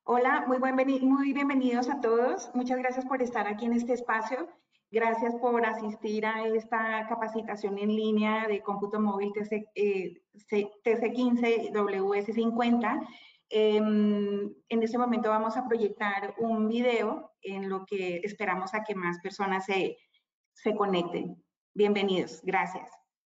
Hola, muy bienvenidos a todos. Muchas gracias por estar aquí en este espacio. Gracias por asistir a esta capacitación en línea de cómputo móvil TC15 WS50. En este momento vamos a proyectar un video en lo que esperamos a que más personas se conecten. Bienvenidos. Gracias.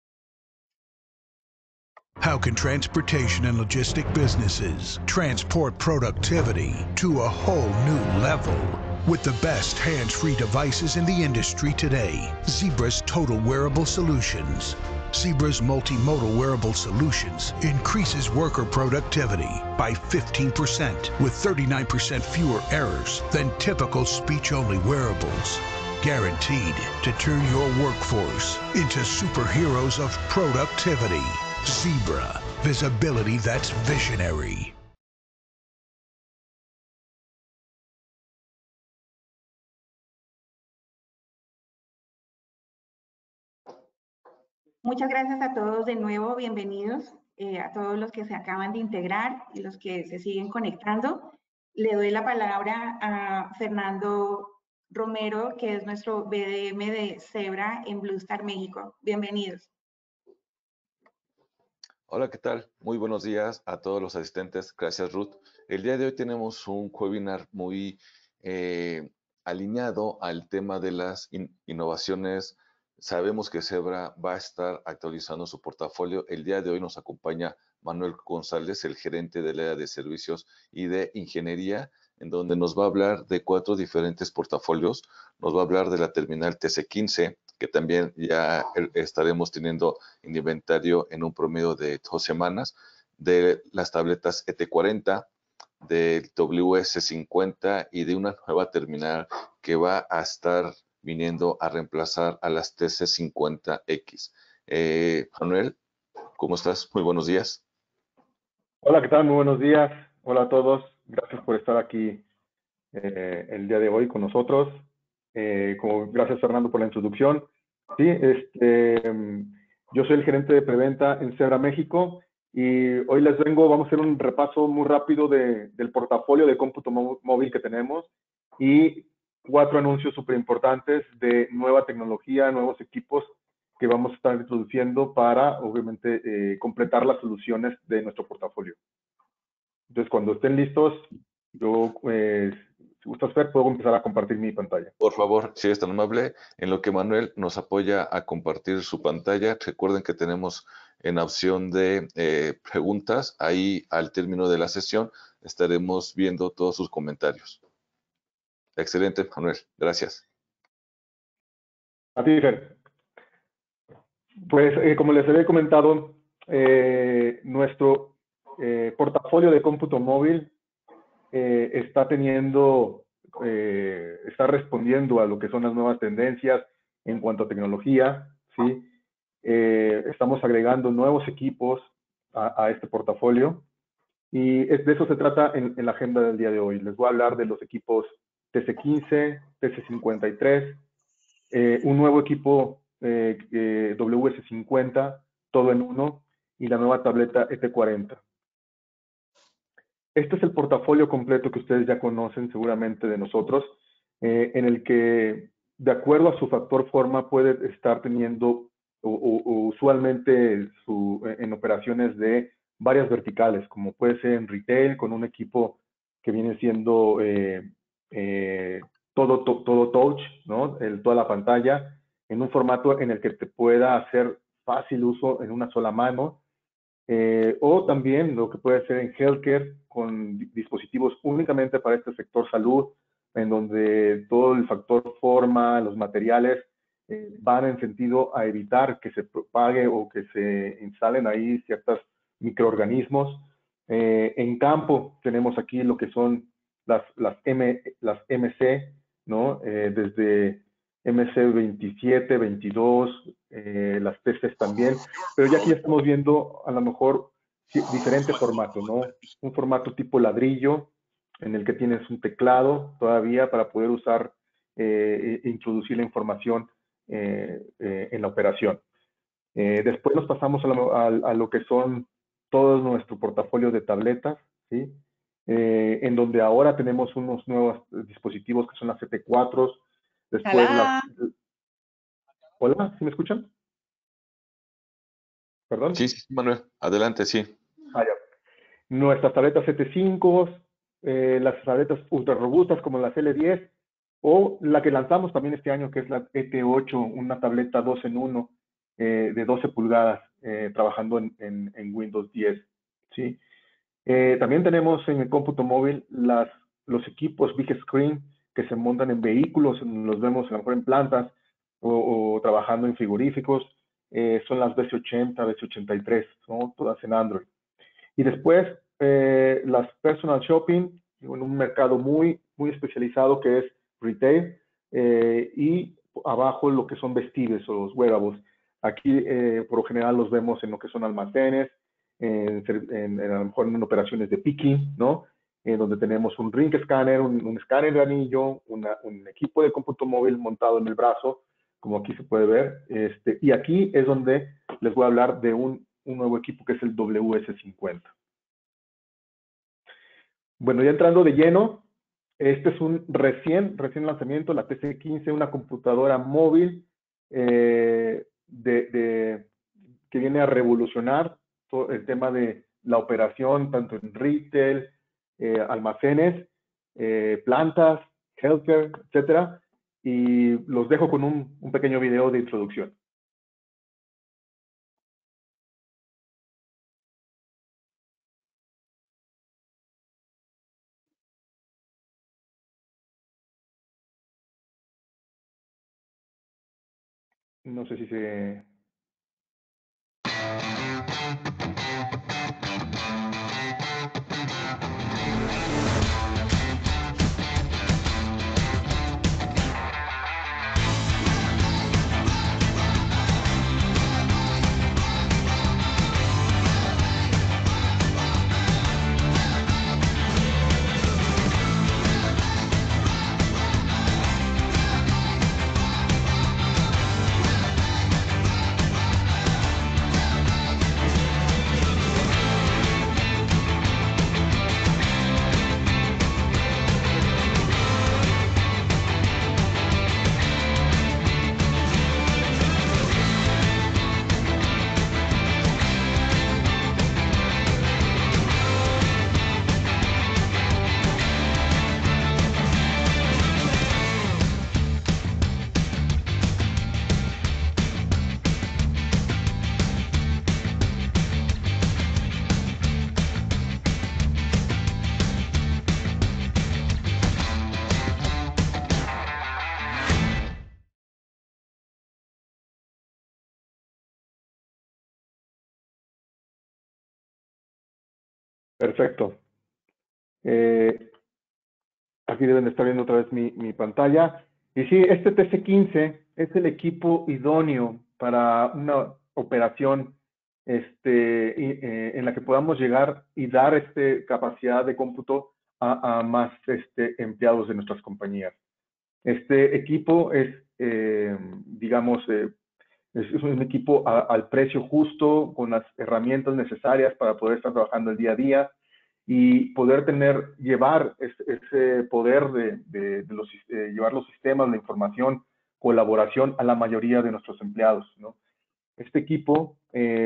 How can transportation and logistic businesses transport productivity to a whole new level? With the best hands-free devices in the industry today, Zebra's Total Wearable Solutions. Zebra's multimodal wearable solutions increases worker productivity by 15% with 39% fewer errors than typical speech-only wearables. Guaranteed to turn your workforce into superheroes of productivity. Zebra, visibility that's visionary. Muchas gracias a todos de nuevo, bienvenidos a todos los que se acaban de integrar y los que se siguen conectando. Le doy la palabra a Fernando Romero, que es nuestro BDM de Zebra en Blue Star México. Bienvenidos. Hola, ¿qué tal? Muy buenos días a todos los asistentes. Gracias, Ruth. El día de hoy tenemos un webinar muy alineado al tema de las innovaciones. Sabemos que Zebra va a estar actualizando su portafolio. El día de hoy nos acompaña Manuel González, el gerente del área de servicios y de ingeniería, en donde nos va a hablar de 4 diferentes portafolios. Nos va a hablar de la terminal TC15, que también ya estaremos teniendo en inventario en un promedio de 2 semanas, de las tabletas ET40, del WS50 y de una nueva terminal que va a estar viniendo a reemplazar a las TC50X. Manuel, ¿cómo estás? Muy buenos días. Hola, ¿qué tal? Muy buenos días. Hola a todos. Gracias por estar aquí el día de hoy con nosotros. Gracias, Fernando, por la introducción. Sí, yo soy el gerente de preventa en Zebra México y hoy vamos a hacer un repaso muy rápido del portafolio de cómputo móvil que tenemos y 4 anuncios súper importantes de nueva tecnología, nuevos equipos que vamos a estar introduciendo para, obviamente, completar las soluciones de nuestro portafolio. Entonces, cuando estén listos, yo, si gustas, Fer, puedo empezar a compartir mi pantalla. Por favor, si eres tan amable, en lo que Manuel nos apoya a compartir su pantalla, recuerden que tenemos en opción de preguntas, ahí al término de la sesión estaremos viendo todos sus comentarios. Excelente, Manuel, gracias. A ti, Fer. Pues, como les había comentado, nuestro portafolio de cómputo móvil está respondiendo a lo que son las nuevas tendencias en cuanto a tecnología, ¿sí? Estamos agregando nuevos equipos a este portafolio y de eso se trata en la agenda del día de hoy. Les voy a hablar de los equipos TC15, TC53, un nuevo equipo WS50, todo en uno, y la nueva tableta ET40. Este es el portafolio completo que ustedes ya conocen seguramente de nosotros, en el que, de acuerdo a su factor forma, puede estar teniendo usualmente en operaciones de varias verticales, como puede ser en retail, con un equipo que viene siendo todo touch, ¿no? Toda la pantalla, en un formato en el que te pueda hacer fácil uso en una sola mano, o también lo que puede ser en healthcare con dispositivos únicamente para este sector salud, en donde todo el factor forma, los materiales van en sentido a evitar que se propague o que se instalen ahí ciertos microorganismos. En campo tenemos aquí lo que son las MC, ¿no? Desde MC27, 22, las TCs también, pero ya aquí estamos viendo a lo mejor diferente formato, ¿no? Un formato tipo ladrillo, en el que tienes un teclado todavía para poder usar e introducir la información en la operación. Después nos pasamos a lo que son todo nuestro portafolio de tabletas, ¿sí? en donde ahora tenemos unos nuevos dispositivos que son las CT4. Después Hola, ¿sí me escuchan? ¿Perdón? Sí, sí, Manuel, adelante, sí. Ah, ya. Nuestras tabletas CT5, las tabletas ultra robustas como las L10, o la que lanzamos también este año, que es la ET8, una tableta 2 en 1 de 12 pulgadas, trabajando en Windows 10. ¿sí? También tenemos en el cómputo móvil los equipos Big Screen que se montan en vehículos, los vemos a lo mejor en plantas o trabajando en frigoríficos. Son las BC80, BC83, ¿no? Todas en Android. Y después las personal shopping, en un mercado muy especializado que es retail, y abajo lo que son vestibles o los wearables. Aquí por lo general los vemos en lo que son almacenes, a lo mejor en operaciones de picking, ¿no? Donde tenemos un ring scanner, un escáner de anillo, un equipo de cómputo móvil montado en el brazo, como aquí se puede ver. Y aquí es donde les voy a hablar de un nuevo equipo que es el WS50. Bueno, ya entrando de lleno, este es un recién lanzamiento, la TC15, una computadora móvil que viene a revolucionar todo el tema de la operación, tanto en retail, almacenes, plantas, healthcare, etcétera. Y los dejo con un pequeño video de introducción. No sé si se... Perfecto. Aquí deben de estar viendo otra vez mi pantalla. Y sí, este TC15 es el equipo idóneo para una operación en la que podamos llegar y dar capacidad de cómputo a más empleados de nuestras compañías. Este equipo es, digamos, es un equipo al precio justo, con las herramientas necesarias para poder estar trabajando el día a día y poder llevar ese poder de llevar los sistemas, la información, colaboración a la mayoría de nuestros empleados, ¿no? Este equipo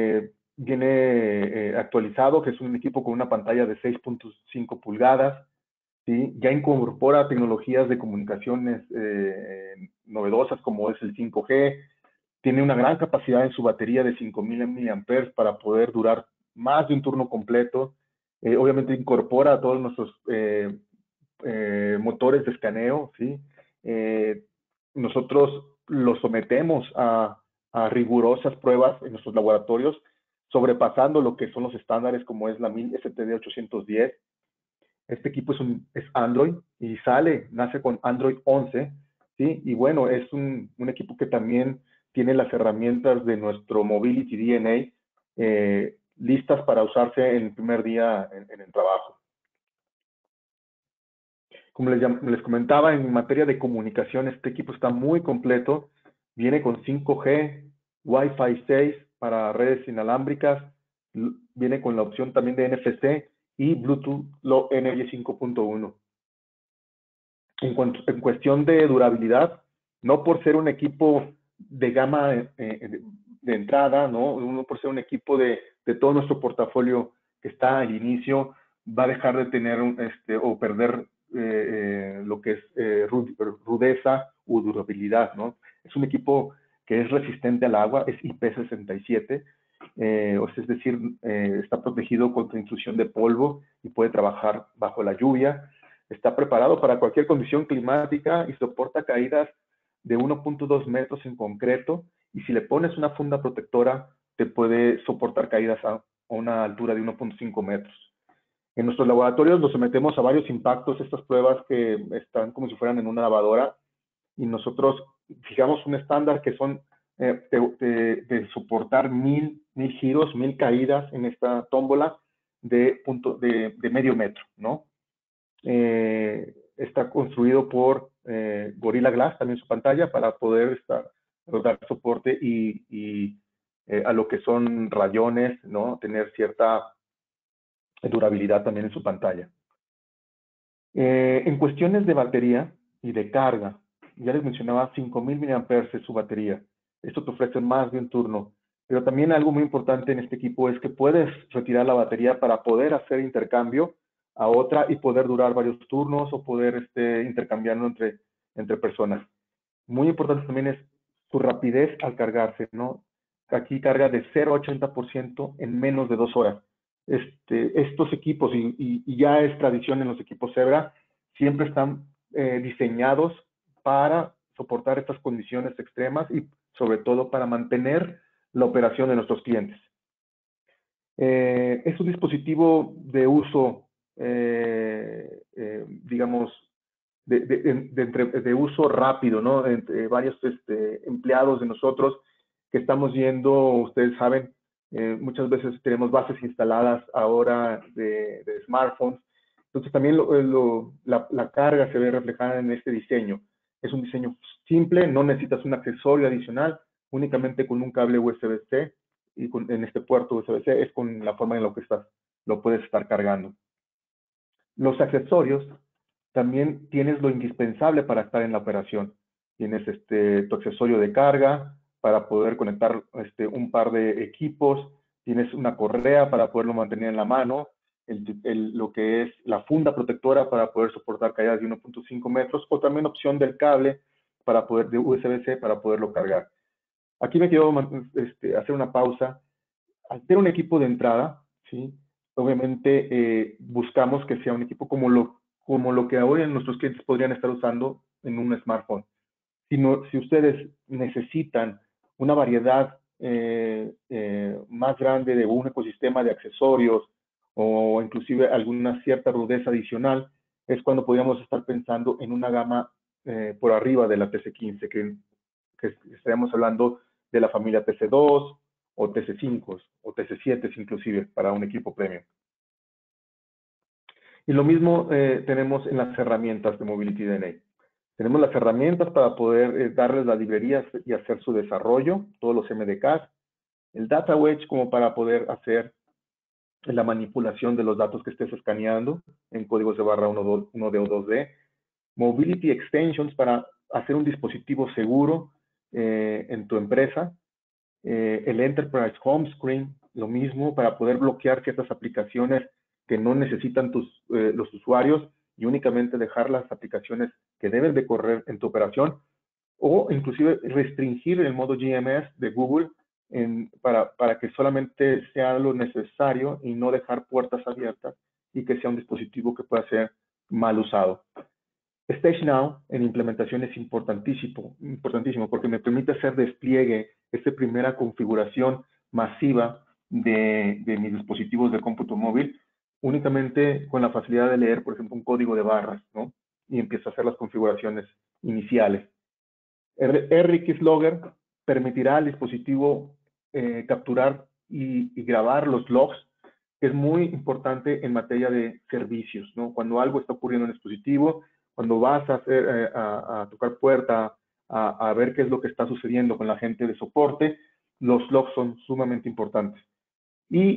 viene actualizado, que es un equipo con una pantalla de 6.5 pulgadas, ¿sí? Ya incorpora tecnologías de comunicaciones novedosas como es el 5G, tiene una gran capacidad en su batería de 5000 mAh para poder durar más de un turno completo. Obviamente incorpora todos nuestros motores de escaneo, ¿sí? Nosotros los sometemos a rigurosas pruebas en nuestros laboratorios, sobrepasando lo que son los estándares como es la 1000 STD810. Este equipo es Android y nace con Android 11, ¿sí? Y bueno, es un equipo que también tiene las herramientas de nuestro Mobility DNA listas para usarse en el primer día en el trabajo. Como les comentaba, en materia de comunicación, este equipo está muy completo. Viene con 5G, Wi-Fi 6 para redes inalámbricas, viene con la opción también de NFC y Bluetooth Low Energy 5.1. En cuestión de durabilidad, no por ser un equipo de gama de entrada, no por ser un equipo de todo nuestro portafolio que está al inicio, va a dejar de tener o perder lo que es rudeza u durabilidad, ¿no? Es un equipo que es resistente al agua, es IP67, es decir, está protegido contra intrusión de polvo y puede trabajar bajo la lluvia. Está preparado para cualquier condición climática y soporta caídas de 1.2 metros en concreto, y si le pones una funda protectora, te puede soportar caídas a una altura de 1.5 metros. En nuestros laboratorios los sometemos a varios impactos, estas pruebas que están como si fueran en una lavadora, y nosotros fijamos un estándar que son de soportar 1000 giros, 1000 caídas en esta tómbola de medio metro, ¿no? Está construido por Gorilla Glass, también su pantalla, para poder dar soporte a lo que son rayones, ¿no? Tener cierta durabilidad también en su pantalla. En cuestiones de batería y de carga, ya les mencionaba 5000 mAh es su batería. Esto te ofrece más de un turno. Pero también algo muy importante en este equipo es que puedes retirar la batería para poder hacer intercambio a otra y poder durar varios turnos o poder intercambiarlo entre personas. Muy importante también es su rapidez al cargarse, ¿no? Aquí carga de 0 a 80% en menos de 2 horas. Estos equipos, y ya es tradición en los equipos Zebra, siempre están diseñados para soportar estas condiciones extremas y sobre todo para mantener la operación de nuestros clientes. Es un dispositivo de uso, digamos, de uso rápido, ¿no? Entre varios empleados de nosotros que estamos viendo, ustedes saben, muchas veces tenemos bases instaladas ahora de smartphones. Entonces también la carga se ve reflejada en este diseño. Es un diseño simple, no necesitas un accesorio adicional, únicamente con un cable USB-C y en este puerto USB-C es con la forma en la que lo puedes estar cargando. Los accesorios, también tienes lo indispensable para estar en la operación. Tienes tu accesorio de carga para poder conectar un par de equipos, tienes una correa para poderlo mantener en la mano, lo que es la funda protectora para poder soportar caídas de 1.5 metros, o también opción del cable de USB-C para poderlo cargar. Aquí me quiero hacer una pausa. Al ser un equipo de entrada, ¿sí? Obviamente buscamos que sea un equipo como lo que ahora nuestros clientes podrían estar usando en un smartphone. Si ustedes necesitan una variedad más grande de un ecosistema de accesorios o inclusive alguna cierta rudeza adicional, es cuando podríamos estar pensando en una gama por arriba de la TC15, que estaríamos hablando de la familia TC2 o TC5 o TC7 inclusive para un equipo premium. Y lo mismo tenemos en las herramientas de Mobility DNA. Tenemos las herramientas para poder darles las librerías y hacer su desarrollo, todos los MDKs, el Data Wedge como para poder hacer la manipulación de los datos que estés escaneando en códigos de barra 1D o 2D, Mobility Extensions para hacer un dispositivo seguro en tu empresa, el Enterprise Home Screen, lo mismo para poder bloquear ciertas aplicaciones que no necesitan los usuarios y únicamente dejar las aplicaciones que deben de correr en tu operación, o inclusive restringir el modo GMS de Google para que solamente sea lo necesario y no dejar puertas abiertas y que sea un dispositivo que pueda ser mal usado. Stage Now en implementación es importantísimo porque me permite hacer despliegue, primera configuración masiva de mis dispositivos de cómputo móvil, únicamente con la facilidad de leer, por ejemplo, un código de barras, ¿no? Y empiezo a hacer las configuraciones iniciales. RxLogger permitirá al dispositivo capturar y grabar los logs, que es muy importante en materia de servicios, ¿no? Cuando algo está ocurriendo en el dispositivo, cuando vas a tocar puerta, a ver qué es lo que está sucediendo con la gente de soporte, los logs son sumamente importantes. Y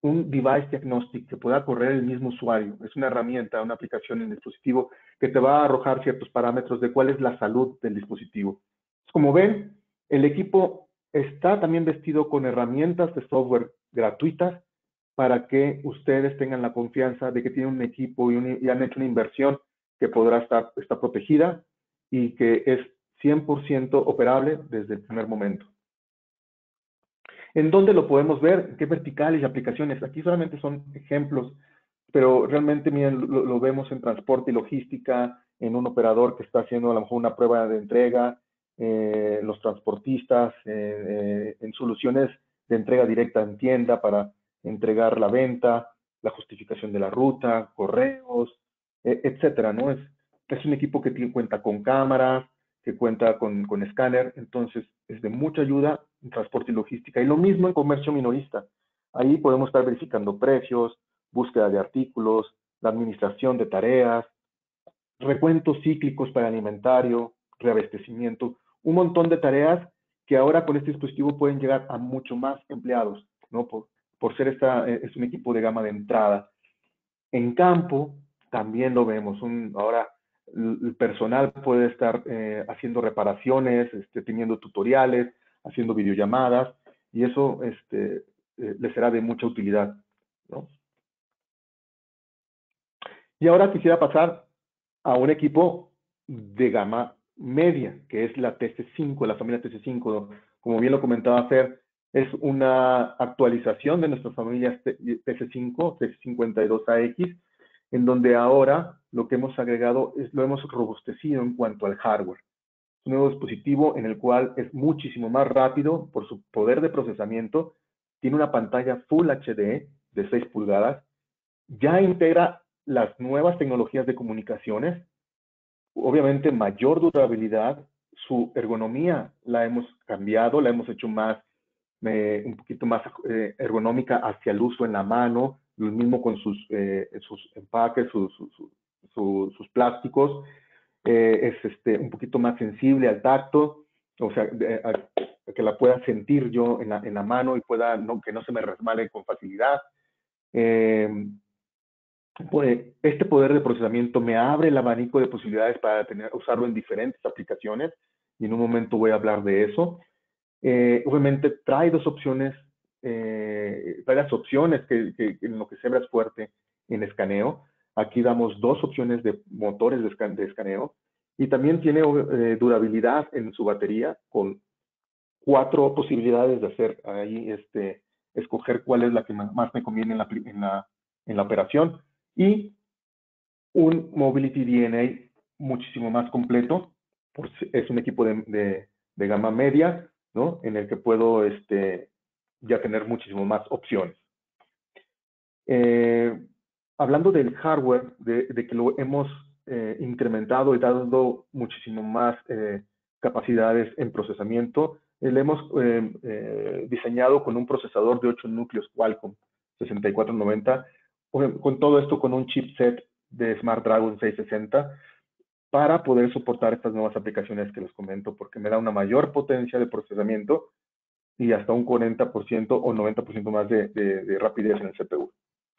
un device diagnostic que pueda correr el mismo usuario. Es una herramienta, una aplicación en el dispositivo que te va a arrojar ciertos parámetros de cuál es la salud del dispositivo. Como ven, el equipo está también vestido con herramientas de software gratuitas para que ustedes tengan la confianza de que tienen un equipo y han hecho una inversión que podrá estar protegida y que es 100% operable desde el primer momento. ¿En dónde lo podemos ver? ¿En qué verticales y aplicaciones? Aquí solamente son ejemplos, pero realmente, miren, lo vemos en transporte y logística, en un operador que está haciendo a lo mejor una prueba de entrega, los transportistas, en soluciones de entrega directa en tienda para entregar la venta, la justificación de la ruta, correos, etcétera, ¿no? Es un equipo que cuenta con cámaras, que cuenta con escáner, entonces es de mucha ayuda en transporte y logística. Y lo mismo en comercio minorista. Ahí podemos estar verificando precios, búsqueda de artículos, la administración de tareas, recuentos cíclicos para alimentario, reabastecimiento, un montón de tareas que ahora con este dispositivo pueden llegar a mucho más empleados, ¿no? Por ser es un equipo de gama de entrada. En campo también lo vemos. Ahora el personal puede estar haciendo reparaciones, teniendo tutoriales, haciendo videollamadas, y eso les será de mucha utilidad, ¿no? Y ahora quisiera pasar a un equipo de gama media, que es la TC5, la familia TC5. Como bien lo comentaba Fer, es una actualización de nuestras familias TC5, TC52AX, en donde ahora lo que hemos agregado lo hemos robustecido en cuanto al hardware. Es un nuevo dispositivo en el cual es muchísimo más rápido por su poder de procesamiento, tiene una pantalla Full HD de 6 pulgadas, ya integra las nuevas tecnologías de comunicaciones, obviamente mayor durabilidad, su ergonomía la hemos cambiado, la hemos hecho un poquito más ergonómica hacia el uso en la mano, lo mismo con sus empaques, sus plásticos, es un poquito más sensible al tacto, o sea, que la pueda sentir yo en la mano y que no se me resbale con facilidad. Este poder de procesamiento me abre el abanico de posibilidades para usarlo en diferentes aplicaciones, y en un momento voy a hablar de eso. Obviamente trae dos opciones, trae las opciones que en lo que Zebra es fuerte en escaneo. Aquí damos dos opciones de motores de escaneo, y también tiene durabilidad en su batería con 4 posibilidades de hacer ahí, escoger cuál es la que más me conviene en la operación, y un Mobility DNA muchísimo más completo. Es un equipo de gama media, ¿no? En el que puedo ya tener muchísimo más opciones. Hablando del hardware, de que lo hemos incrementado y dado muchísimo más capacidades en procesamiento, le hemos diseñado con un procesador de 8 núcleos Qualcomm 6490, con todo esto con un chipset de Snapdragon 660, para poder soportar estas nuevas aplicaciones que les comento, porque me da una mayor potencia de procesamiento y hasta un 40% o 90% más de rapidez en el CPU.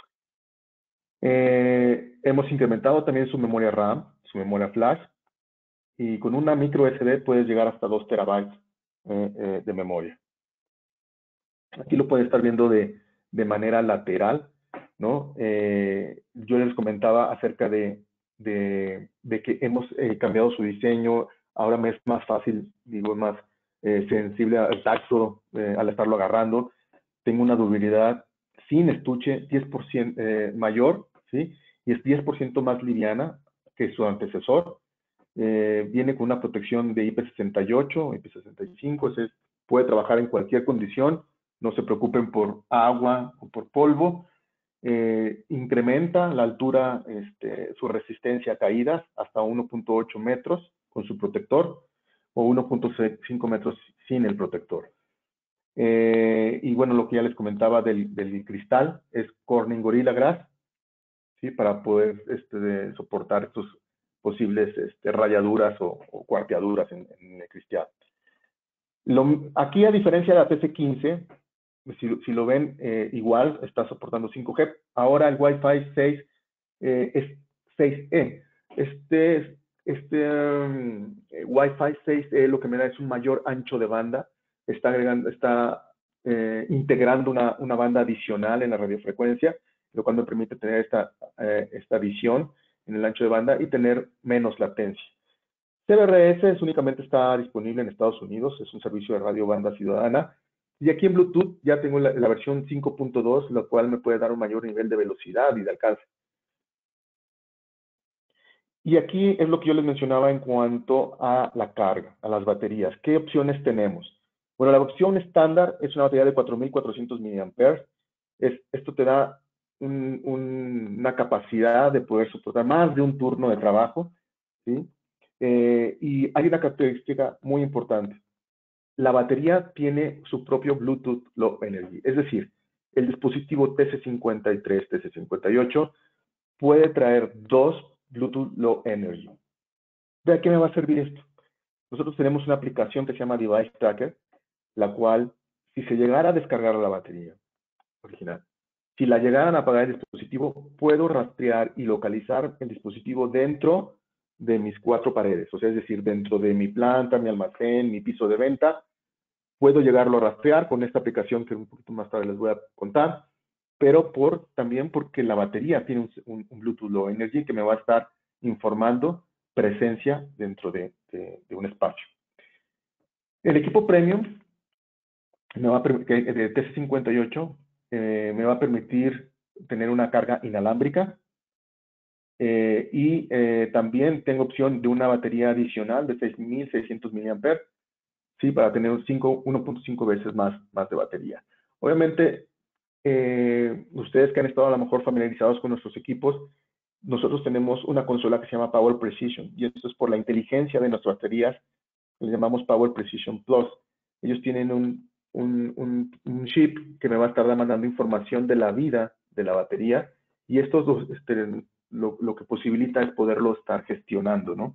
Hemos incrementado también su memoria RAM, su memoria flash, y con una micro SD puedes llegar hasta 2 terabytes de memoria. Aquí lo pueden estar viendo de manera lateral, ¿no? Yo les comentaba acerca de que hemos cambiado su diseño. Ahora me es más fácil, digo, más sensible al tacto al estarlo agarrando. Tengo una durabilidad sin estuche 10% mayor, ¿sí? Y es 10% más liviana que su antecesor. Viene con una protección de IP68, IP65, puede trabajar en cualquier condición, no se preocupen por agua o por polvo. Incrementa la altura, su resistencia a caídas hasta 1.8 metros con su protector, o 1.5 metros sin el protector. Y bueno, lo que ya les comentaba del cristal es Corning Gorilla Glass, ¿sí? Para poder soportar estos posibles rayaduras o cuarteaduras en el cristal. Aquí, a diferencia de la TC15, si lo ven, igual está soportando 5G. Ahora el Wi-Fi 6 es 6E. Wi-Fi 6E lo que me da es un mayor ancho de banda. Está integrando una banda adicional en la radiofrecuencia, lo cual me permite tener esta visión en el ancho de banda y tener menos latencia. CBRS únicamente está disponible en Estados Unidos, es un servicio de radio banda ciudadana. Y aquí en Bluetooth ya tengo la versión 5.2, lo cual me puede dar un mayor nivel de velocidad y de alcance. Y aquí es lo que yo les mencionaba en cuanto a la carga, a las baterías. ¿Qué opciones tenemos? Bueno, la opción estándar es una batería de 4.400 mAh. Esto te da una capacidad de poder soportar más de un turno de trabajo, ¿sí? Y hay una característica muy importante. La batería tiene su propio Bluetooth Low Energy. Es decir, el dispositivo TC53, TC58 puede traer dos Bluetooth Low Energy. ¿De qué me va a servir esto? Nosotros tenemos una aplicación que se llama Device Tracker, la cual, si se llegara a descargar la batería original, si la llegaran a apagar el dispositivo, puedo rastrear y localizar el dispositivo dentro de mis 4 paredes, o sea, es decir, dentro de mi planta, mi almacén, mi piso de venta. Puedo llegarlo a rastrear con esta aplicación que un poquito más tarde les voy a contar, pero también porque la batería tiene un Bluetooth Low Energy que me va a estar informando presencia dentro de un espacio. El equipo Premium me va a permitir, de TC58, me va a permitir tener una carga inalámbrica y también tengo opción de una batería adicional de 6.600 mAh, ¿sí? Para tener 1.5 veces más de batería. Obviamente, ustedes que han estado a lo mejor familiarizados con nuestros equipos, nosotros tenemos una consola que se llama Power Precision, y esto es por la inteligencia de nuestras baterías, le llamamos Power Precision Plus. Ellos tienen un chip que me va a estar mandando información de la vida de la batería, y esto lo que posibilita es poderlo estar gestionando, ¿no?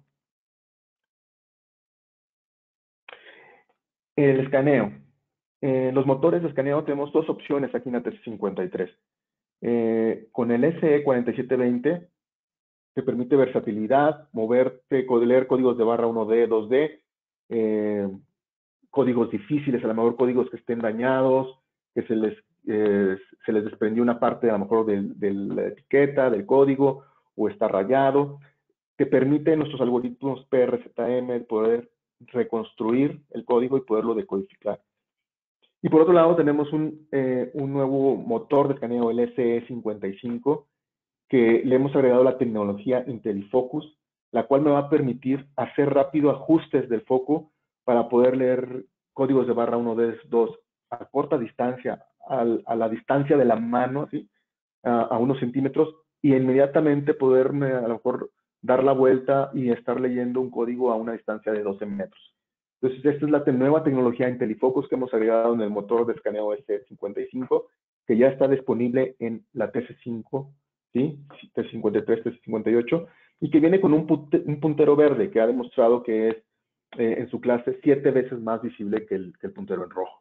El escaneo. Los motores de escaneo tenemos 2 opciones aquí en la TC53. Con el SE4720 te permite versatilidad, moverte, leer códigos de barra 1D, 2D, códigos difíciles, a lo mejor códigos que estén dañados, que se les desprendió una parte a lo mejor de la etiqueta, del código, o está rayado. Te permite nuestros algoritmos PRZM poder reconstruir el código y poderlo decodificar. Y por otro lado tenemos un nuevo motor de escaneo, el SE55, que le hemos agregado la tecnología IntelliFocus, la cual me va a permitir hacer rápido ajustes del foco para poder leer códigos de barra 1D, 2 a corta distancia, a la distancia de la mano, ¿sí? A unos centímetros, y inmediatamente poderme a lo mejor dar la vuelta y estar leyendo un código a una distancia de 12 metros. Entonces, esta es la nueva tecnología IntelliFocus que hemos agregado en el motor de escaneo SE55, que ya está disponible en la TC5, ¿sí? TC53, TC58, y que viene con un puntero verde que ha demostrado que es en su clase 7 veces más visible que el puntero en rojo.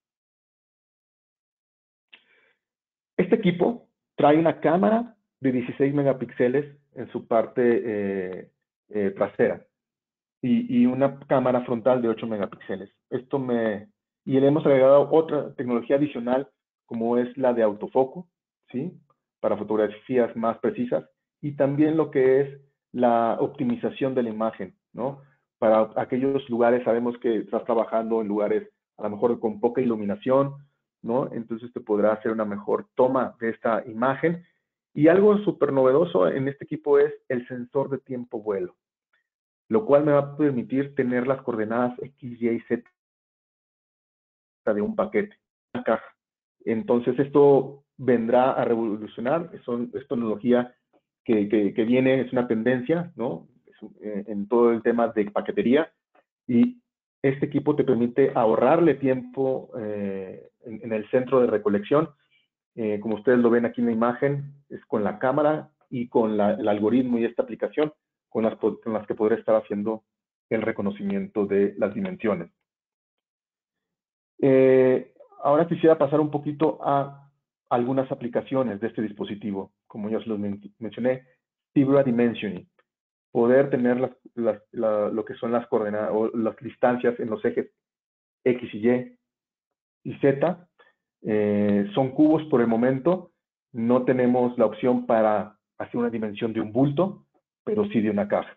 Este equipo trae una cámara de 16 megapíxeles en su parte trasera y una cámara frontal de 8 megapíxeles. Y le hemos agregado otra tecnología adicional como es la de autofoco, ¿sí? Para fotografías más precisas, y también lo que es la optimización de la imagen, ¿no? Para aquellos lugares, sabemos que estás trabajando en lugares a lo mejor con poca iluminación, ¿no? Entonces te podrá hacer una mejor toma de esta imagen. Y algo súper novedoso en este equipo es el sensor de tiempo vuelo, lo cual me va a permitir tener las coordenadas X, Y, Z de un paquete, una caja. Entonces esto vendrá a revolucionar, es tecnología que viene, es una tendencia, ¿no? En todo el tema de paquetería, y este equipo te permite ahorrarle tiempo en el centro de recolección. Como ustedes lo ven aquí en la imagen, es con la cámara y con el algoritmo y esta aplicación con las que podré estar haciendo el reconocimiento de las dimensiones. Ahora quisiera pasar un poquito a algunas aplicaciones de este dispositivo. Como ya os lo mencioné, Zebra Dimensioning. Poder tener lo que son las coordenadas o las distancias en los ejes X y Z. Son cubos por el momento. No tenemos la opción para hacer una dimensión de un bulto, pero sí de una caja.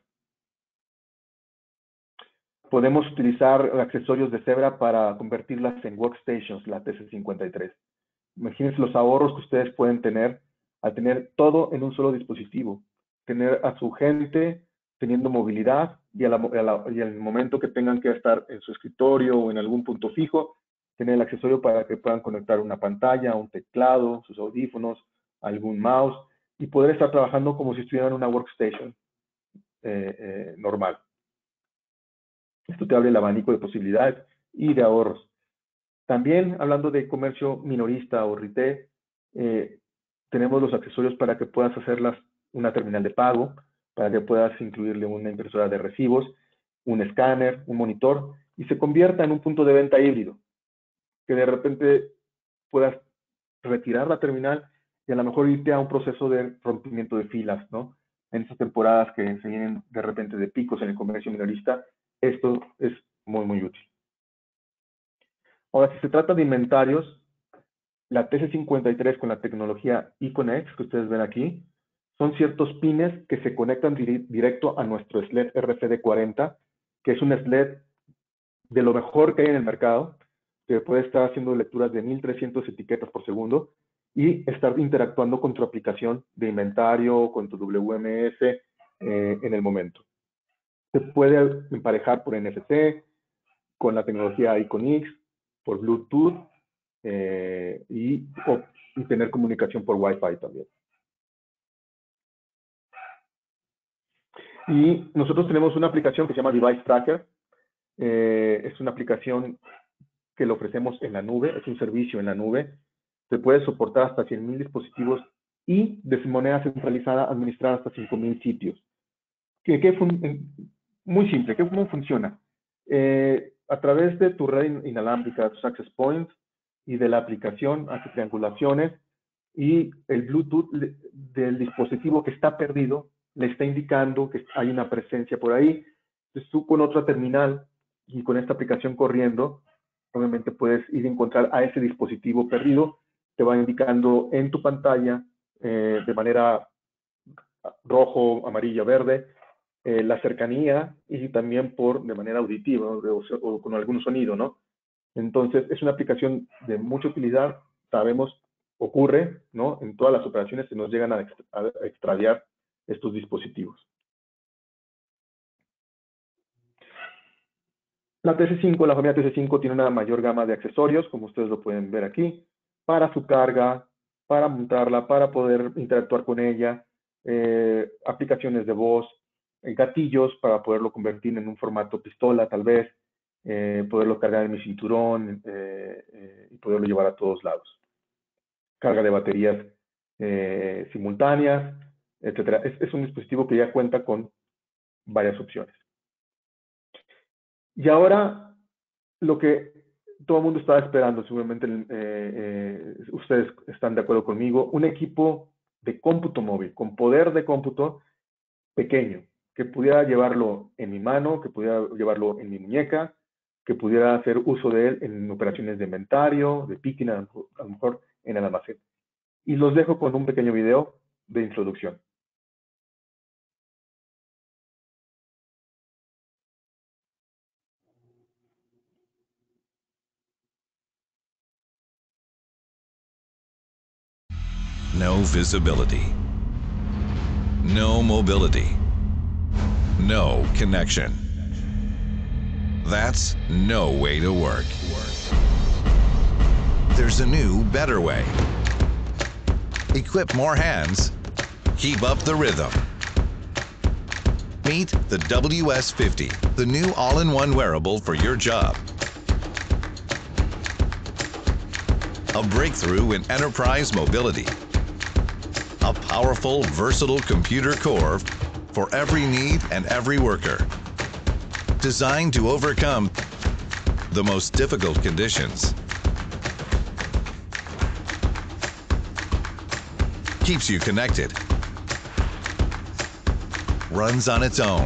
Podemos utilizar accesorios de Zebra para convertirlas en workstations, la TC53. Imagínense los ahorros que ustedes pueden tener al tener todo en un solo dispositivo. Tener a su gente teniendo movilidad y al momento que tengan que estar en su escritorio o en algún punto fijo, tener el accesorio para que puedan conectar una pantalla, un teclado, sus audífonos, algún mouse y poder estar trabajando como si estuvieran en una workstation normal. Esto te abre el abanico de posibilidades y de ahorros. También, hablando de comercio minorista o retail, tenemos los accesorios para que puedas hacerlas una terminal de pago, para que puedas incluirle una impresora de recibos, un escáner, un monitor, y se convierta en un punto de venta híbrido, que de repente puedas retirar la terminal y a lo mejor irte a un proceso de rompimiento de filas, ¿no? En estas temporadas que se vienen de repente de picos en el comercio minorista, esto es muy, muy útil. Ahora, si se trata de inventarios, la TC53 con la tecnología Iconex, que ustedes ven aquí, son ciertos pines que se conectan directo a nuestro SLED RFD40, que es un SLED de lo mejor que hay en el mercado, que puede estar haciendo lecturas de 1300 etiquetas por segundo y estar interactuando con tu aplicación de inventario, con tu WMS en el momento. Se puede emparejar por NFC, con la tecnología Iconix, por Bluetooth y tener comunicación por Wi-Fi también. Y nosotros tenemos una aplicación que se llama Device Tracker. Es una aplicación que lo ofrecemos en la nube, es un servicio en la nube. Se puede soportar hasta 100,000 dispositivos y de manera centralizada administrar hasta 5,000 sitios. Muy simple, ¿cómo funciona? A través de tu red inalámbrica, tus access points y de la aplicación, hace triangulaciones y el Bluetooth del dispositivo que está perdido le está indicando que hay una presencia por ahí. Entonces tú con otra terminal y con esta aplicación corriendo, obviamente puedes ir a encontrar a ese dispositivo perdido, te va indicando en tu pantalla de manera rojo, amarilla, verde, la cercanía y también de manera auditiva o con algún sonido, ¿no? Entonces, es una aplicación de mucha utilidad. Sabemos, ocurre, ¿no? En todas las operaciones se nos llegan a extraviar estos dispositivos. La TC5, la familia TC5 tiene una mayor gama de accesorios, como ustedes lo pueden ver aquí, para su carga, para montarla, para poder interactuar con ella, aplicaciones de voz, gatillos para poderlo convertir en un formato pistola, tal vez, poderlo cargar en mi cinturón y poderlo llevar a todos lados. Carga de baterías simultáneas, etcétera. Es un dispositivo que ya cuenta con varias opciones. Y ahora, lo que todo el mundo estaba esperando, seguramente ustedes están de acuerdo conmigo, un equipo de cómputo móvil, con poder de cómputo pequeño, que pudiera llevarlo en mi mano, que pudiera llevarlo en mi muñeca, que pudiera hacer uso de él en operaciones de inventario, de picking, a lo mejor en el almacén. Y los dejo con un pequeño video de introducción. No visibility. No mobility. No connection. That's no way to work. There's a new, better way. Equip more hands. Keep up the rhythm. Meet the WS50, the new all-in-one wearable for your job. A breakthrough in enterprise mobility. A powerful, versatile computer core for every need and every worker. Designed to overcome the most difficult conditions. keeps you connected, runs on its own,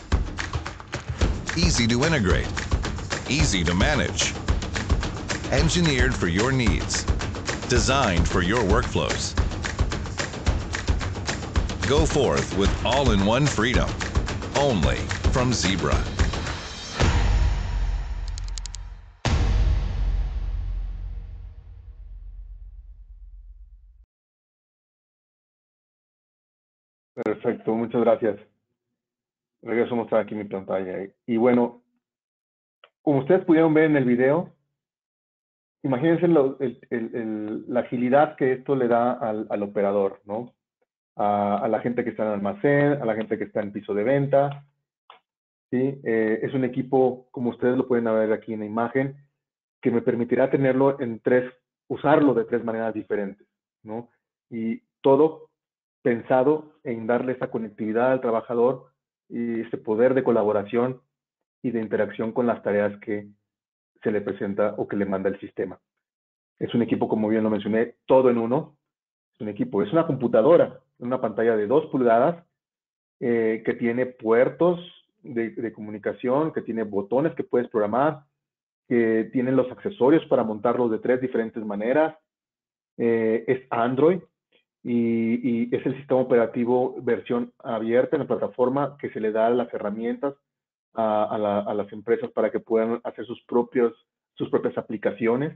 easy to integrate, easy to manage, engineered for your needs, designed for your workflows. Go forth with all-in-one freedom, only from Zebra. Perfecto, muchas gracias. Regreso a mostrar aquí mi pantalla. Y bueno, como ustedes pudieron ver en el video, imagínense la agilidad que esto le da al operador, ¿no? A la gente que está en el almacén, a la gente que está en piso de venta. ¿Sí? Es un equipo, como ustedes lo pueden ver aquí en la imagen, que me permitirá tenerlo usarlo de tres maneras diferentes, ¿no? Y todo pensado en darle esa conectividad al trabajador y ese poder de colaboración y de interacción con las tareas que se le presenta o que le manda el sistema. Es un equipo, como bien lo mencioné, todo en uno. Es un equipo, es una computadora, una pantalla de 2 pulgadas que tiene puertos de comunicación, que tiene botones que puedes programar, que tiene los accesorios para montarlos de 3 diferentes maneras. Es Android y es el sistema operativo versión abierta en la plataforma que se le da las herramientas a las empresas para que puedan hacer sus propias aplicaciones.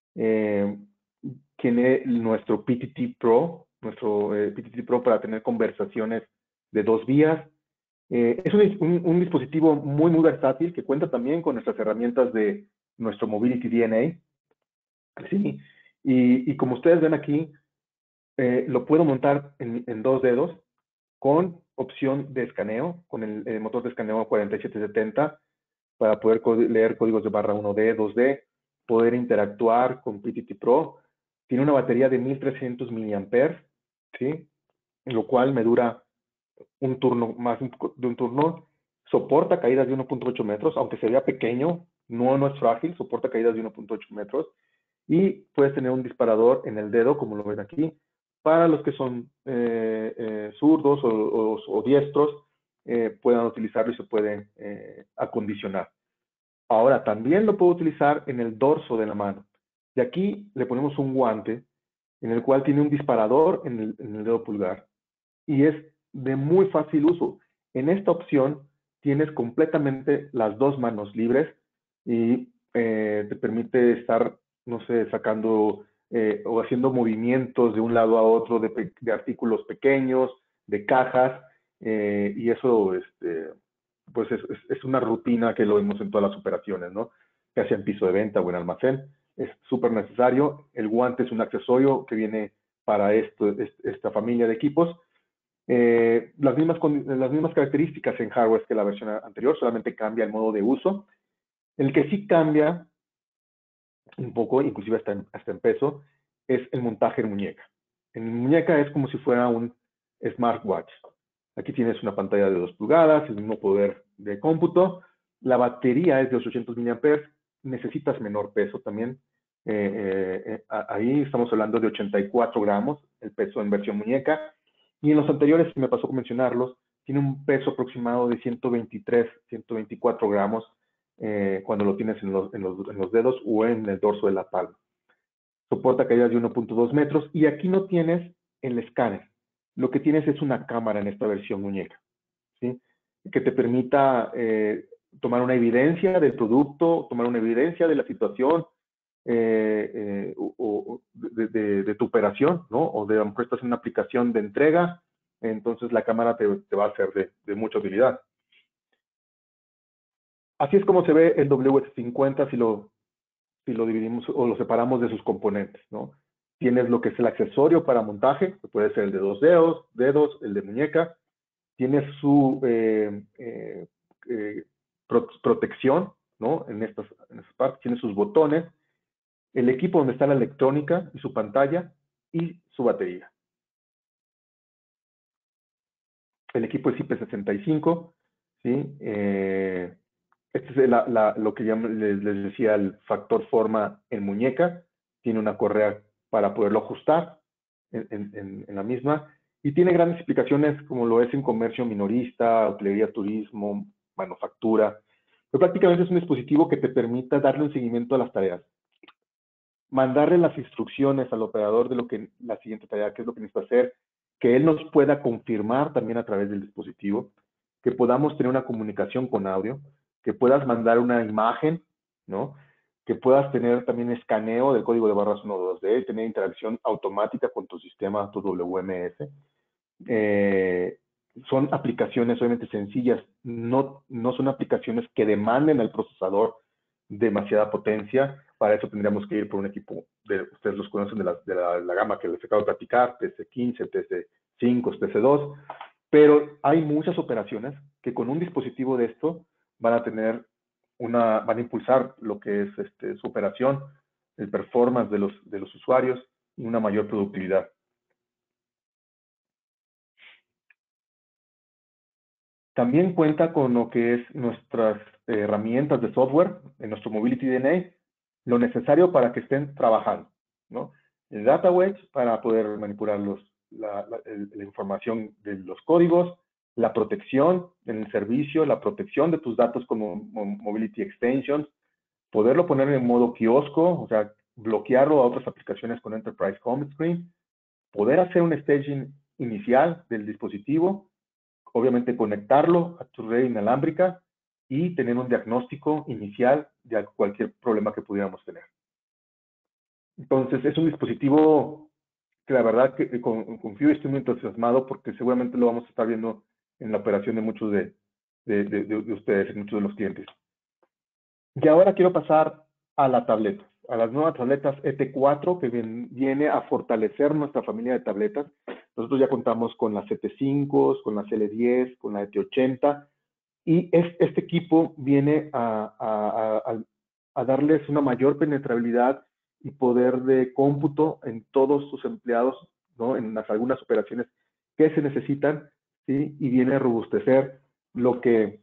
Tiene nuestro PTT Pro, PTT Pro para tener conversaciones de 2 vías. Es un dispositivo muy versátil que cuenta también con nuestras herramientas de nuestro Mobility DNA. ¿Sí? Y como ustedes ven aquí, lo puedo montar en 2 dedos con opción de escaneo, con el motor de escaneo 4770 para poder leer códigos de barra 1D, 2D, poder interactuar con PTT Pro. Tiene una batería de 1300 mAh, ¿sí? Lo cual me dura un turno, más de un turno. Soporta caídas de 1.8 metros, aunque se vea pequeño, no es frágil, soporta caídas de 1.8 metros. Y puedes tener un disparador en el dedo, como lo ven aquí. Para los que son zurdos o diestros, puedan utilizarlo y se puede acondicionar. Ahora, también lo puedo utilizar en el dorso de la mano. Y aquí le ponemos un guante en el cual tiene un disparador en el dedo pulgar. Y es de muy fácil uso. En esta opción tienes completamente las 2 manos libres y te permite estar, no sé, sacando o haciendo movimientos de un lado a otro de artículos pequeños, de cajas, y eso pues es una rutina que lo vemos en todas las operaciones, ¿no? Ya sea en piso de venta o en almacén. Es súper necesario. El guante es un accesorio que viene para esta familia de equipos. Las mismas características en hardware que la versión anterior, solamente cambia el modo de uso. El que sí cambia un poco, inclusive hasta en peso, es el montaje en muñeca. En muñeca es como si fuera un smartwatch. Aquí tienes una pantalla de 2 pulgadas, el mismo poder de cómputo. La batería es de 800 mAh, necesitas menor peso también. Ahí estamos hablando de 84 gramos, el peso en versión muñeca. Y en los anteriores, me pasó a mencionarlos, tiene un peso aproximado de 123, 124 gramos cuando lo tienes en los dedos o en el dorso de la palma. Soporta caídas de 1.2 metros y aquí no tienes el escáner. Lo que tienes es una cámara en esta versión muñeca, ¿sí? Que te permita tomar una evidencia del producto, tomar una evidencia de la situación o de tu operación, ¿no? O de a lo mejor estás en una aplicación de entrega, entonces la cámara te va a ser de mucha utilidad. Así es como se ve el WS50 si lo dividimos o lo separamos de sus componentes, ¿no? Tienes lo que es el accesorio para montaje, que puede ser el de 2 dedos, el de muñeca. Tienes su protección, ¿no? En estas partes. Tiene sus botones, el equipo donde está la electrónica y su pantalla y su batería. El equipo es IP65, ¿sí? Este es lo que les decía el factor forma en muñeca. Tiene una correa para poderlo ajustar. en la misma, y tiene grandes aplicaciones como lo es en comercio minorista, hotelería, turismo, manufactura, pero prácticamente es un dispositivo que te permita darle un seguimiento a las tareas, mandarle las instrucciones al operador de lo que la siguiente tarea, qué es lo que necesita hacer, que él nos pueda confirmar también a través del dispositivo, que podamos tener una comunicación con audio, que puedas mandar una imagen, ¿no? Que puedas tener también escaneo del código de barras 1, 2D, tener interacción automática con tu sistema, tu WMS. Son aplicaciones obviamente sencillas, no son aplicaciones que demanden al procesador demasiada potencia. Para eso tendríamos que ir por un equipo, ustedes los conocen de la gama que les acabo de platicar, TC15, TC5, TC2, pero hay muchas operaciones que con un dispositivo de esto van a impulsar lo que es su operación, el performance de los usuarios y una mayor productividad. También cuenta con lo que es nuestras herramientas de software, en nuestro Mobility DNA, lo necesario para que estén trabajando, ¿no? El Data Wedge para poder manipular la información de los códigos, la protección en el servicio, la protección de tus datos como Mobility Extensions, poderlo poner en modo kiosco, o sea, bloquearlo a otras aplicaciones con Enterprise Home Screen, poder hacer un staging inicial del dispositivo, obviamente conectarlo a tu red inalámbrica y tener un diagnóstico inicial de cualquier problema que pudiéramos tener. Entonces, es un dispositivo que la verdad que confío y estoy muy entusiasmado porque seguramente lo vamos a estar viendo en la operación de muchos de ustedes, muchos de los clientes. Y ahora quiero pasar a la tableta, a las nuevas tabletas ET4 que viene a fortalecer nuestra familia de tabletas. Nosotros ya contamos con las ET5, con las L10, con la ET80 y este equipo viene a darles una mayor penetrabilidad y poder de cómputo en todos sus empleados, ¿no? En algunas operaciones que se necesitan, ¿sí? Y viene a robustecer lo que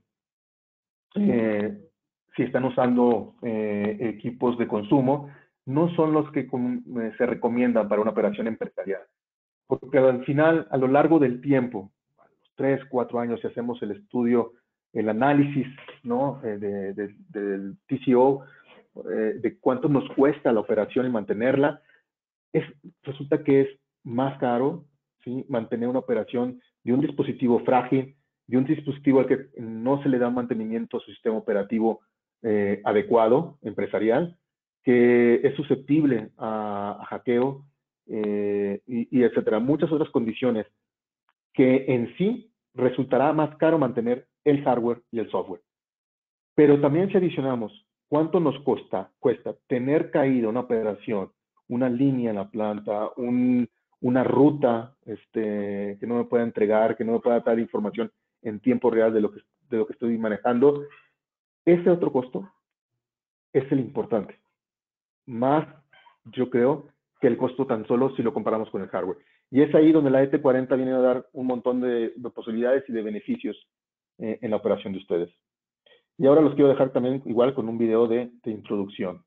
si están usando equipos de consumo, no son los que se recomiendan para una operación empresarial. Porque al final, a lo largo del tiempo, a los 3, 4 años, si hacemos el estudio, el análisis, ¿no? Del TCO, de cuánto nos cuesta la operación y mantenerla, resulta que es más caro, ¿sí? Mantener una operación de un dispositivo frágil, de un dispositivo al que no se le da mantenimiento a su sistema operativo adecuado, empresarial, que es susceptible a hackeo, y etcétera. Muchas otras condiciones que en sí resultará más caro mantener el hardware y el software. Pero también si adicionamos cuánto nos cuesta tener caída una operación, una línea en la planta, una ruta que no me pueda entregar, que no me pueda dar información en tiempo real de lo que estoy manejando, ese otro costo es el importante. Más, yo creo, que el costo tan solo si lo comparamos con el hardware. Y es ahí donde la ET40 viene a dar un montón de posibilidades y de beneficios en la operación de ustedes. Y ahora los quiero dejar también igual con un video de introducción.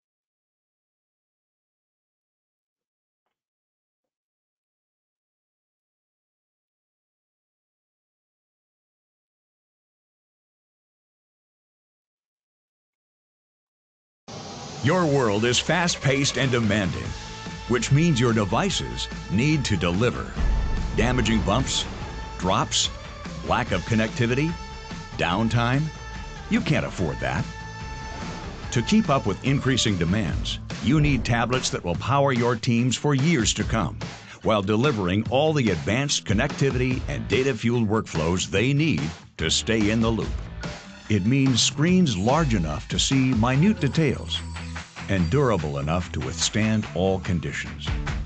Your world is fast-paced and demanding, which means your devices need to deliver. Damaging bumps, drops, lack of connectivity, downtime? You can't afford that. To keep up with increasing demands, you need tablets that will power your teams for years to come, while delivering all the advanced connectivity and data-fueled workflows they need to stay in the loop. It means screens large enough to see minute details and durable enough to withstand all conditions.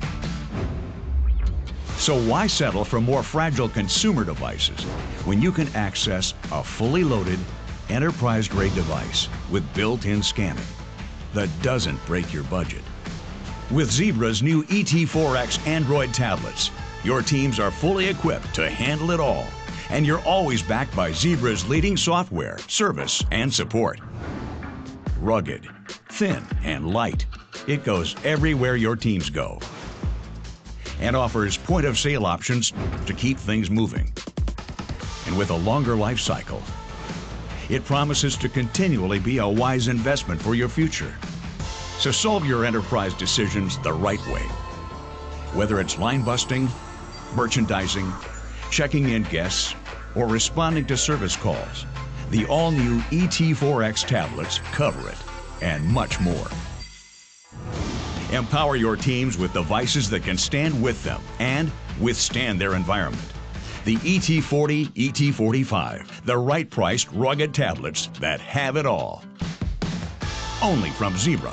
So why settle for more fragile consumer devices when you can access a fully loaded, enterprise-grade device with built-in scanning that doesn't break your budget? With Zebra's new ET4X Android tablets, your teams are fully equipped to handle it all, and you're always backed by Zebra's leading software, service, and support. Rugged, thin, and light, it goes everywhere your teams go. and offers point-of-sale options to keep things moving. And with a longer life cycle, it promises to continually be a wise investment for your future. So solve your enterprise decisions the right way. Whether it's line busting, merchandising, checking in guests, or responding to service calls, the all-new ET4X tablets cover it and much more. Empower your teams with devices that can stand with them and withstand their environment. The ET40, ET45, the right-priced rugged tablets that have it all. Only from Zebra.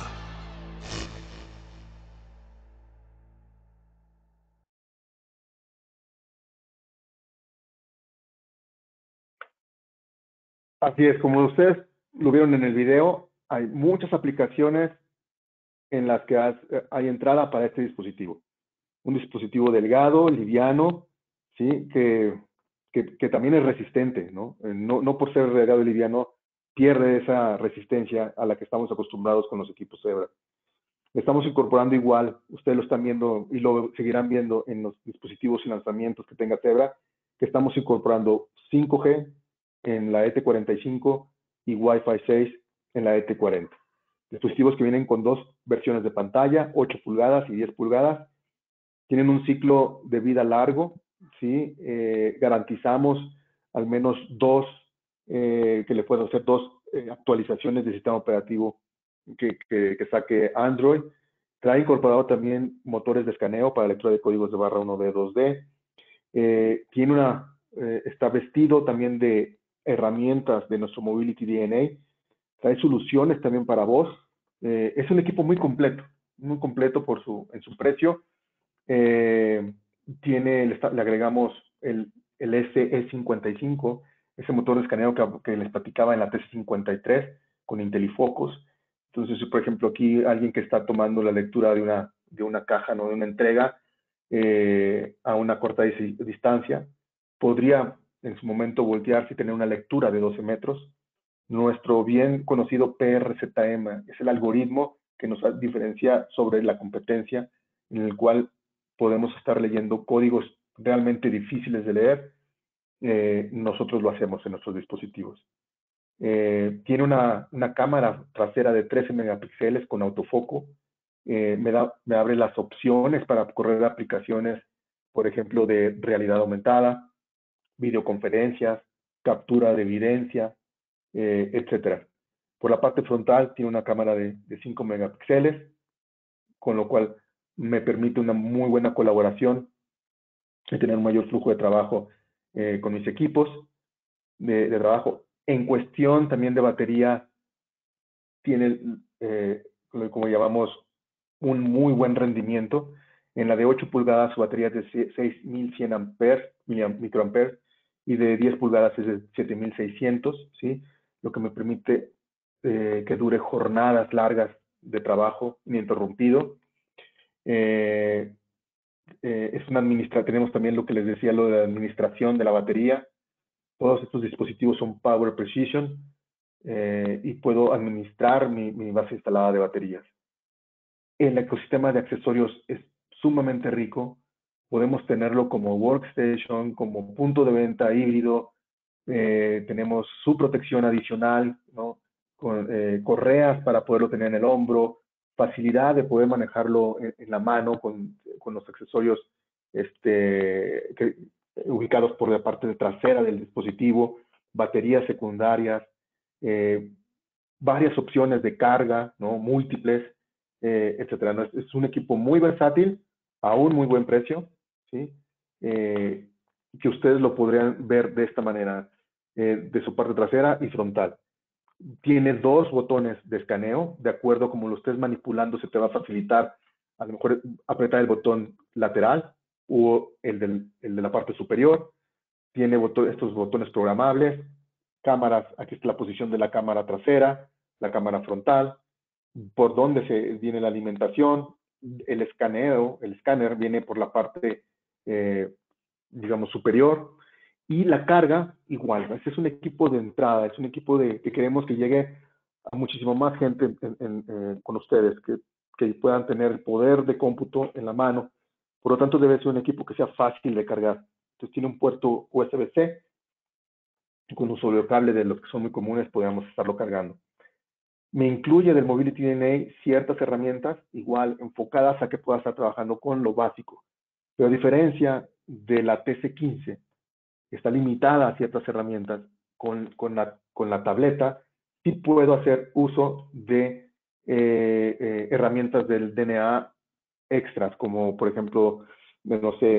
Así es, como ustedes lo vieron en el video, hay muchas aplicaciones en las que hay entrada para este dispositivo. Un dispositivo delgado, liviano, ¿sí? que también es resistente, ¿no? No por ser delgado y liviano pierde esa resistencia a la que estamos acostumbrados con los equipos Zebra. Estamos incorporando igual, ustedes lo están viendo y lo seguirán viendo en los dispositivos y lanzamientos que tenga Zebra, que estamos incorporando 5G en la ET45 y Wi-Fi 6 en la ET40. Dispositivos que vienen con dos versiones de pantalla, 8 pulgadas y 10 pulgadas. Tienen un ciclo de vida largo, ¿sí? Garantizamos al menos que le puedan hacer dos actualizaciones del sistema operativo que saque Android. Trae incorporado también motores de escaneo para lectura de códigos de barra 1D, 2D. Está vestido también de herramientas de nuestro Mobility DNA. Trae soluciones también para voz. Es un equipo muy completo en su precio. Le agregamos el SE55, ese motor de escaneo que les platicaba en la TC53 con IntelliFocus. Entonces, por ejemplo, aquí alguien que está tomando la lectura de una caja, ¿no? De una entrega a una corta distancia, podría en su momento voltearse y tener una lectura de 12 metros. Nuestro bien conocido PRZM es el algoritmo que nos diferencia sobre la competencia, en el cual podemos estar leyendo códigos realmente difíciles de leer. Nosotros lo hacemos en nuestros dispositivos. Tiene una cámara trasera de 13 megapíxeles con autofoco. Me abre las opciones para correr aplicaciones, por ejemplo, de realidad aumentada, videoconferencias, captura de evidencia, etcétera. Por la parte frontal tiene una cámara de 5 megapíxeles, con lo cual me permite una muy buena colaboración y tener un mayor flujo de trabajo con mis equipos de trabajo. En cuestión también de batería, tiene, como llamamos, un muy buen rendimiento. En la de 8 pulgadas su batería es de 6100 microamperes y de 10 pulgadas es de 7600, ¿sí? Lo que me permite que dure jornadas largas de trabajo ininterrumpido. Tenemos también lo que les decía, lo de la administración de la batería. Todos estos dispositivos son Power Precision y puedo administrar mi base instalada de baterías. El ecosistema de accesorios es sumamente rico. Podemos tenerlo como workstation, como punto de venta híbrido. Tenemos su protección adicional, ¿no? Con correas para poderlo tener en el hombro, facilidad de poder manejarlo en la mano con los accesorios ubicados por la parte trasera del dispositivo, baterías secundarias, varias opciones de carga, ¿no? Múltiples, etcétera, ¿no? Es un equipo muy versátil, a un muy buen precio, ¿sí? Que ustedes lo podrían ver de esta manera, de su parte trasera y frontal. Tiene 2 botones de escaneo, de acuerdo como lo estés manipulando, se te va a facilitar a lo mejor apretar el botón lateral o el de la parte superior. Tiene estos botones programables, cámaras, aquí está la posición de la cámara trasera, la cámara frontal, por dónde viene la alimentación, el escáner viene por la parte, digamos, superior, y la carga igual. Este es un equipo de entrada, es un equipo que queremos que llegue a muchísimo más gente con ustedes, que puedan tener el poder de cómputo en la mano, Por lo tanto, debe ser un equipo que sea fácil de cargar. Entonces, tiene un puerto USB-C, con un solo cable de los que son muy comunes, podríamos estarlo cargando. Me incluye del Mobility DNA ciertas herramientas, igual enfocadas a que pueda estar trabajando con lo básico. Pero a diferencia de la TC15, que está limitada a ciertas herramientas, con la tableta, sí puedo hacer uso de herramientas del DNA extras, como por ejemplo, no sé,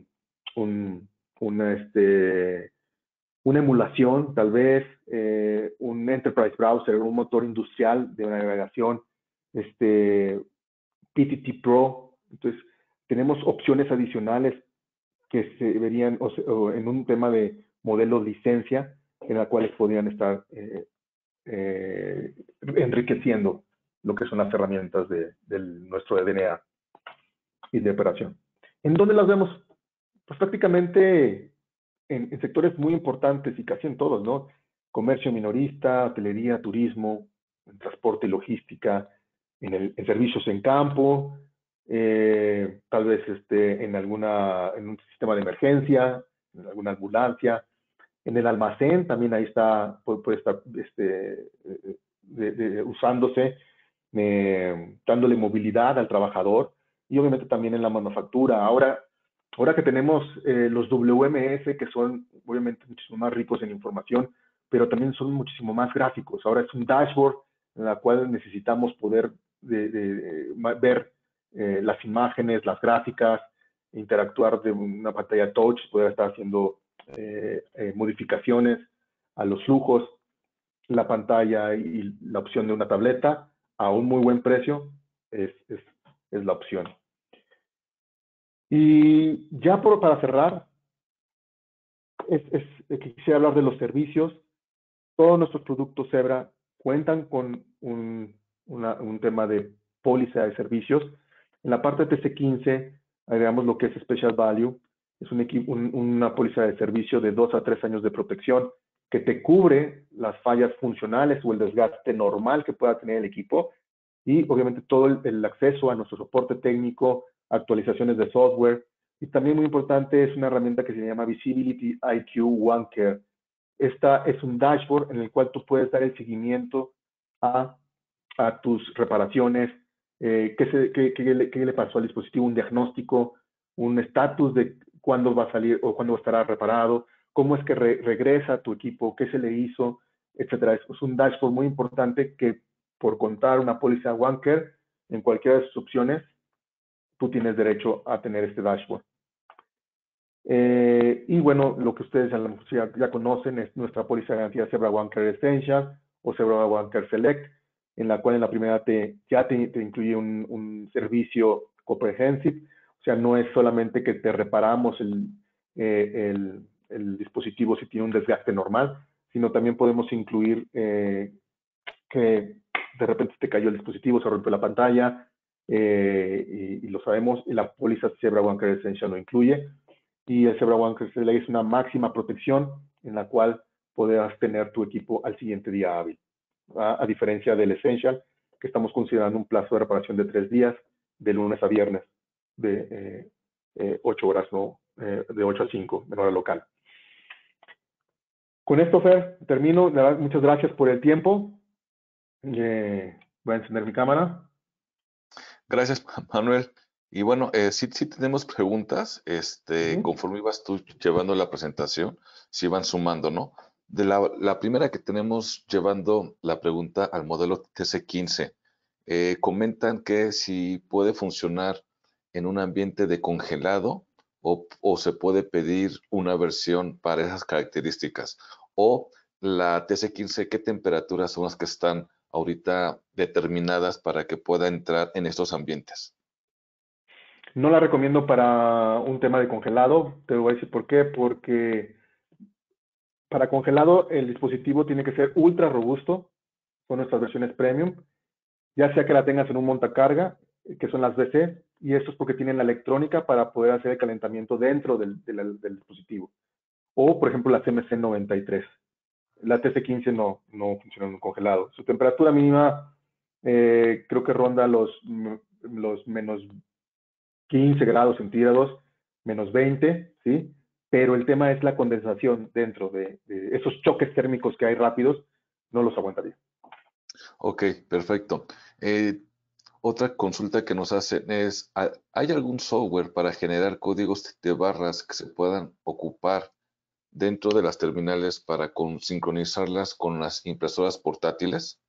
una emulación, tal vez, un Enterprise Browser, un motor industrial de navegación, PTT Pro. Entonces, tenemos opciones adicionales que se verían o en un tema de modelo licencia, en la cuales podrían estar enriqueciendo lo que son las herramientas de nuestro DNA y de operación. ¿En dónde las vemos? Pues prácticamente en sectores muy importantes y casi en todos, ¿no? Comercio minorista, hotelería, turismo, en transporte y logística, en servicios en campo, tal vez en un sistema de emergencia, en alguna ambulancia, en el almacén también ahí está, puede estar usándose, dándole movilidad al trabajador, y obviamente también en la manufactura. Ahora que tenemos los WMS, que son obviamente muchísimo más ricos en información, pero también son muchísimo más gráficos. Ahora es un dashboard en la cual necesitamos poder ver las imágenes, las gráficas, interactuar de una pantalla touch, poder estar haciendo modificaciones a los flujos, la pantalla y la opción de una tableta a un muy buen precio es la opción. Y ya para cerrar, quisiera hablar de los servicios. Todos nuestros productos Zebra cuentan con un tema de póliza de servicios. En la parte de TC15 agregamos lo que es Special Value. Es una póliza de servicio de 2 a 3 años de protección que te cubre las fallas funcionales o el desgaste normal que pueda tener el equipo, y obviamente todo el acceso a nuestro soporte técnico, actualizaciones de software, y también muy importante es una herramienta que se llama Visibility IQ OneCare. Esta es un dashboard en el cual tú puedes dar el seguimiento a tus reparaciones, qué le pasó al dispositivo, un diagnóstico, un estatus de cuándo va a salir o cuándo estará reparado, cómo es que regresa a tu equipo, qué se le hizo, etcétera. Es un dashboard muy importante que, por contar una póliza OneCare, en cualquiera de sus opciones, tú tienes derecho a tener este dashboard. Y bueno, lo que ustedes ya conocen es nuestra póliza de garantía Zebra OneCare Essential o Zebra OneCare Select, en la cual en la primera ya te incluye un servicio comprehensive. O sea, no es solamente que te reparamos el dispositivo si tiene un desgaste normal, sino también podemos incluir que de repente te cayó el dispositivo, se rompió la pantalla, y lo sabemos, y la póliza Zebra OneCare Essential lo incluye. Y el Zebra OneCare Select es una máxima protección en la cual podrás tener tu equipo al siguiente día hábil. A diferencia del Essential, que estamos considerando un plazo de reparación de 3 días, de lunes a viernes, de 8 horas, ¿no? De 8 a 5, en hora local. Con esto, Fer, termino. Muchas gracias por el tiempo. Voy a encender mi cámara. Gracias, Manuel. Y bueno, sí tenemos preguntas, conforme ibas tú llevando la presentación, sí van sumando, ¿no? De la primera que tenemos llevando la pregunta al modelo TC15, comentan que si puede funcionar en un ambiente de congelado o se puede pedir una versión para esas características. O la TC15, ¿qué temperaturas son las que están ahorita determinadas para que pueda entrar en estos ambientes? No la recomiendo para un tema de congelado. Te voy a decir por qué. Porque para congelado el dispositivo tiene que ser ultra robusto. Son nuestras versiones premium. Ya sea que la tengas en un montacarga, que son las BC, y esto es porque tienen la electrónica para poder hacer el calentamiento dentro del dispositivo. O, por ejemplo, la CMC93. La TC15 no funciona en un congelado. Su temperatura mínima creo que ronda los menos 15 grados centígrados, menos 20, ¿sí? Pero el tema es la condensación dentro de esos choques térmicos que hay rápidos, no los aguantaría. Ok, perfecto. Otra consulta que nos hacen es, ¿hay algún software para generar códigos de barras que se puedan ocupar dentro de las terminales para sincronizarlas con las impresoras portátiles?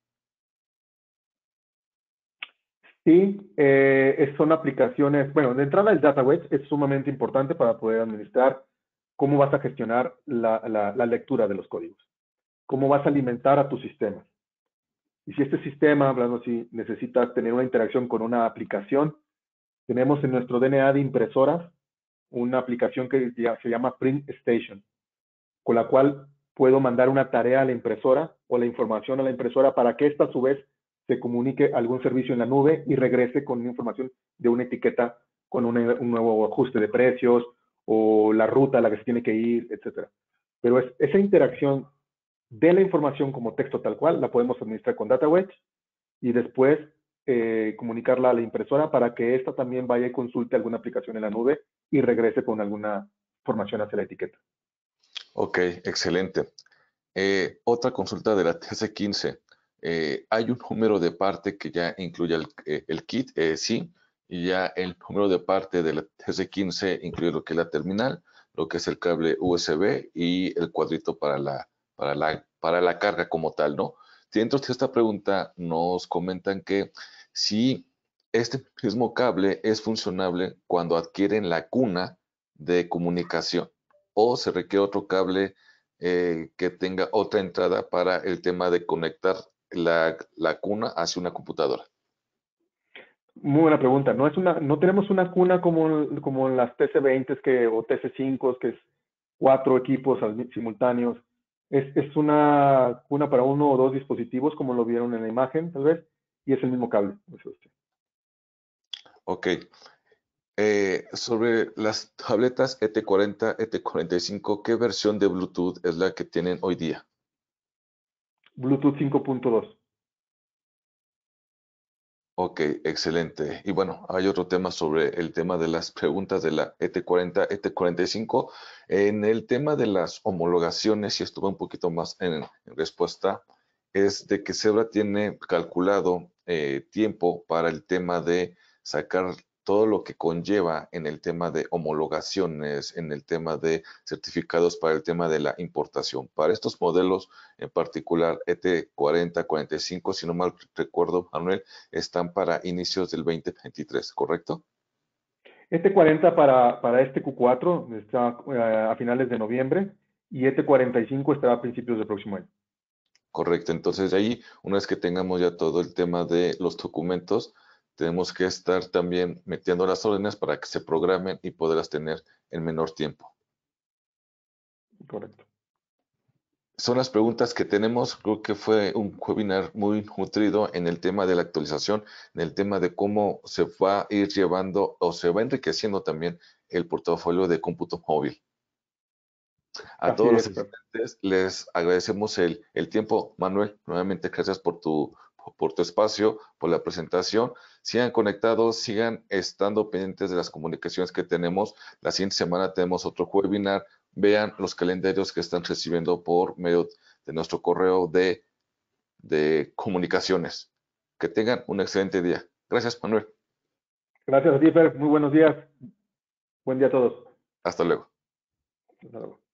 Sí, son aplicaciones, bueno, de entrada el DataWedge es sumamente importante para poder administrar cómo vas a gestionar la lectura de los códigos, cómo vas a alimentar a tus sistemas. Y si este sistema, hablando así, necesitas tener una interacción con una aplicación, tenemos en nuestro DNA de impresoras una aplicación que se llama Print Station, con la cual puedo mandar una tarea a la impresora o la información a la impresora para que ésta a su vez se comunique a algún servicio en la nube y regrese con información de una etiqueta con un nuevo ajuste de precios o la ruta a la que se tiene que ir, etc. Pero esa interacción de la información como texto tal cual la podemos administrar con DataWedge y después comunicarla a la impresora para que ésta también vaya y consulte alguna aplicación en la nube y regrese con alguna información hacia la etiqueta. Ok, excelente. Otra consulta de la TC15. Hay un número de parte que ya incluye el kit, sí, y ya el número de parte de la TC15 incluye lo que es la terminal, lo que es el cable USB y el cuadrito para la carga como tal, ¿no? Dentro de esta pregunta nos comentan que si este mismo cable es funcionable cuando adquieren la cuna de comunicación o se requiere otro cable que tenga otra entrada para el tema de conectar la cuna hacia una computadora. Muy buena pregunta. No tenemos una cuna como las TC20 o TC5, que es 4 equipos simultáneos. Es una cuna para 1 o 2 dispositivos, como lo vieron en la imagen, tal vez, y es el mismo cable. Ok. Sobre las tabletas ET40, ET45, ¿qué versión de Bluetooth es la que tienen hoy día? Bluetooth 5.2. Ok, excelente. Y bueno, hay otro tema sobre el tema de las preguntas de la ET40, ET45. En el tema de las homologaciones, y esto va un poquito más en respuesta, es de que Zebra tiene calculado tiempo para el tema de sacar todo lo que conlleva en el tema de homologaciones, en el tema de certificados para el tema de la importación. Para estos modelos, en particular ET40, 45, si no mal recuerdo, Manuel, están para inicios del 2023, ¿correcto? ET40 para este Q4 está a finales de noviembre y ET45 estará a principios del próximo año. Correcto, entonces de ahí, una vez que tengamos ya todo el tema de los documentos, tenemos que estar también metiendo las órdenes para que se programen y poderlas tener en menor tiempo. Correcto. Son las preguntas que tenemos. Creo que fue un webinar muy nutrido en el tema de la actualización, en el tema de cómo se va a ir llevando o se va enriqueciendo también el portafolio de cómputo móvil. A todos los asistentes les agradecemos el tiempo. Manuel, nuevamente gracias por tu espacio, por la presentación. Sigan conectados, sigan estando pendientes de las comunicaciones que tenemos. La siguiente semana tenemos otro webinar. Vean los calendarios que están recibiendo por medio de nuestro correo de comunicaciones. Que tengan un excelente día. Gracias, Manuel. Gracias a ti, Fer. Muy buenos días. Buen día a todos. Hasta luego. Hasta luego.